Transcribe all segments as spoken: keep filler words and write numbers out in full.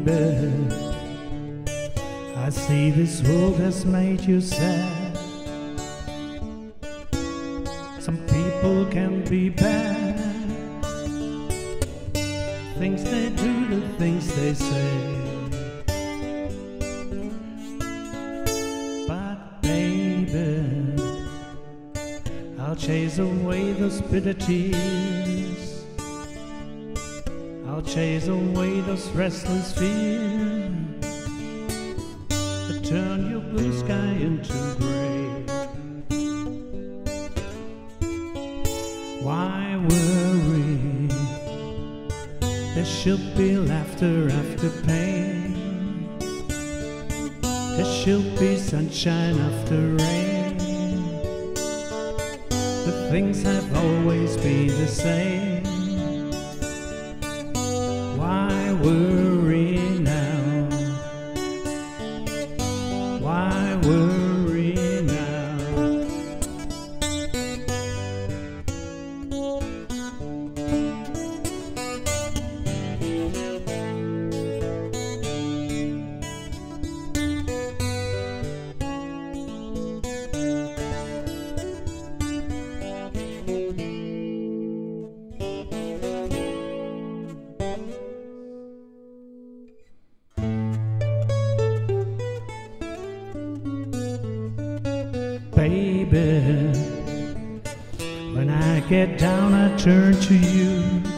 baby, I see this world has made you sad. Some people can be bad, things they do, the things they say. But baby, I'll chase away those bitter tears, I'll chase away those restless fears that turn your blue sky into grey. Why worry? There should be laughter after pain. There should be sunshine after rain. The things have always been the same. Why worry now? Why worry now? Baby, when I get down I turn to you,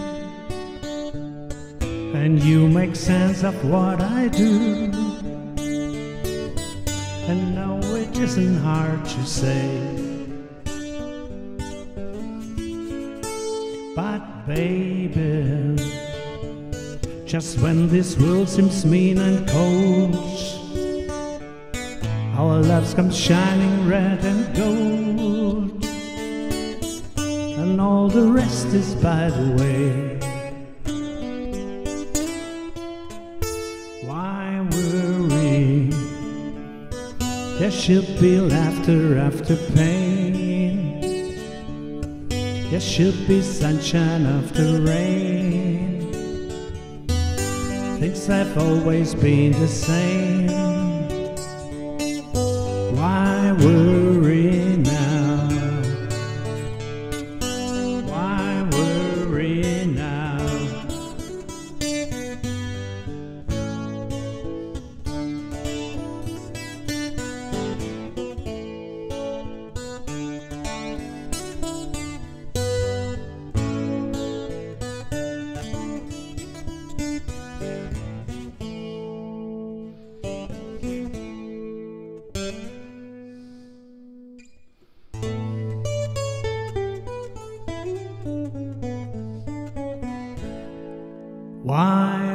and you make sense of what I do. And no, it isn't hard to say, but baby, just when this world seems mean and cold, our loves come shining red and gold, and all the rest is by the way. Why worry? There should be laughter after pain. There should be sunshine after rain. Things have always been the same. Why worry now? Why worry now? Why